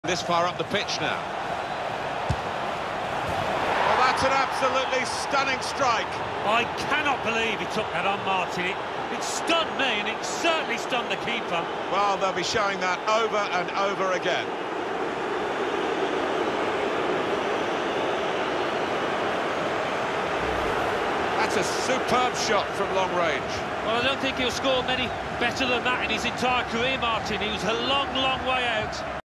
This far up the pitch now. Well, that's an absolutely stunning strike. I cannot believe he took that on, Martin. It stunned me, and it certainly stunned the keeper. Well, they'll be showing that over and over again. That's a superb shot from long range. Well, I don't think he'll score many better than that in his entire career, Martin. He was a long, long way out.